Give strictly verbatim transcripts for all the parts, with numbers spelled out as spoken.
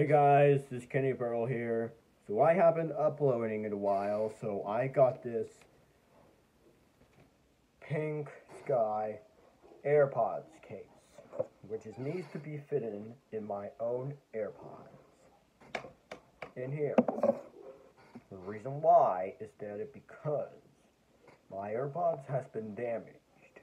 guys, this is Kenny Pearl here. So I haven't been uploading in a while, so I got this Pink Sky AirPods case, which is, needs to be fitted in, in my own AirPods. In here. The reason why is that it because my AirPods has been damaged.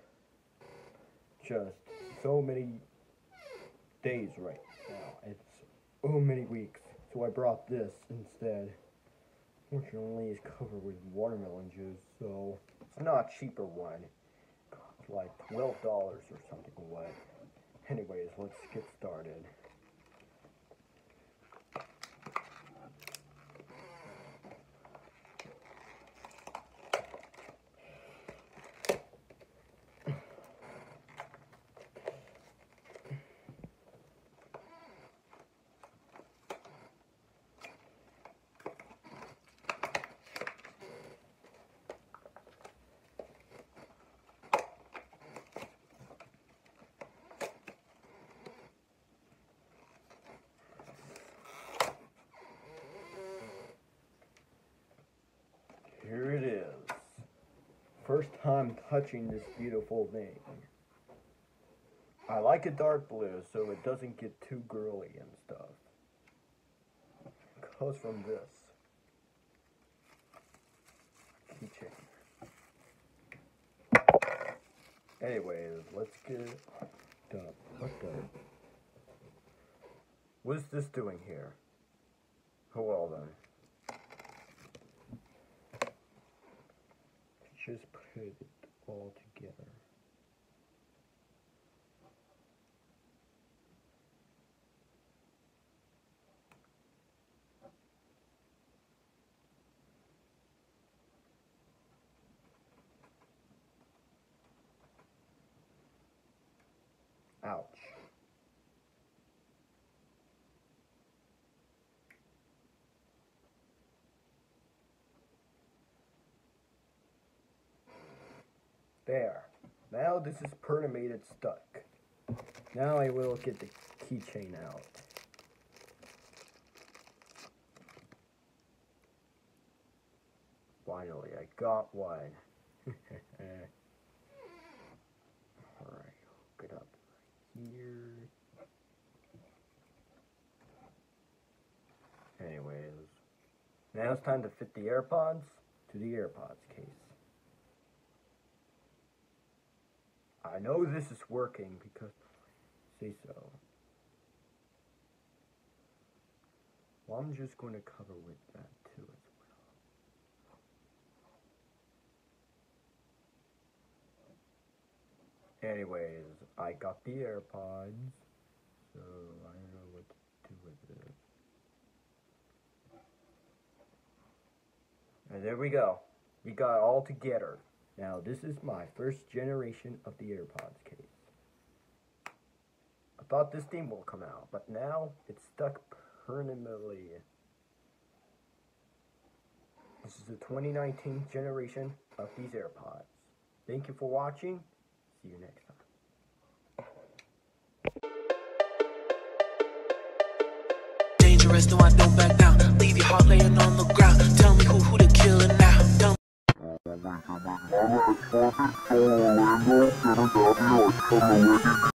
Just so many days right now. It's so many weeks. So I brought this instead. Fortunately, it's covered with watermelon juice, so it's not a cheaper one. It costs like twelve dollars or something like that. Anyways, let's get started. Here it is. First time touching this beautiful thing. I like it dark blue so it doesn't get too girly and stuff. It comes from this keychain. Anyways, let's get the what the what's this doing here? Oh well then. Just put it all together. Ouch. There. Now this is permanently stuck. Now I will get the keychain out. Finally, I got one. Alright, hook it up right here. Anyways, now it's time to fit the AirPods to the AirPods case. I know this is working because, say so. Well, I'm just going to cover with that too as well. Anyways, I got the AirPods, so I don't know what to do with it. And there we go. We got it all together. Now, this is my first generation of the AirPods case. I thought this thing will come out, but now it's stuck permanently. This is the twenty nineteen generation of these AirPods. Thank you for watching. See you next time. Dangerous, no, I don't back down. Leave your heart laying on the ground. Tell me who, who the killer now. Tell me